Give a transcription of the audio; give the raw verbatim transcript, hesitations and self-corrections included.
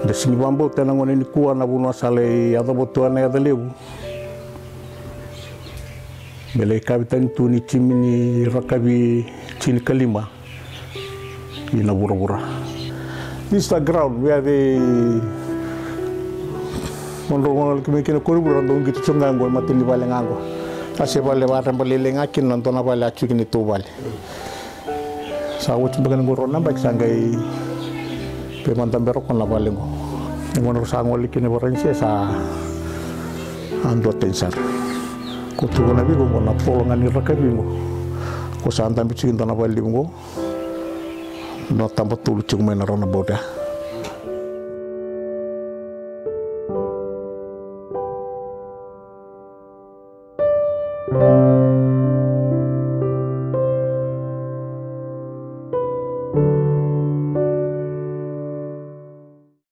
Le sini bambo tenang ngone ni kuah na buno sale ya do tuan ya lebu. Bele kabitan tu ni cimini rakabi cini kelima. Ina bura-bura. This is the ground where they Mondo kami kina kuri bura dong gitu cungango mati li bale ngango. Ase bale wata bale lengakin nonton bale acu kini tu bale. Sawo cumbakan ngoro nambak sangai pemantan berok kon la bale ngo. Ngono sango likini borense sa ando tensar. Ko tu na bigo ko na polongan ni rakabi ngo. Ko sa antam bikin tanah bale ngo. No tampo tulu cuma na rona boda.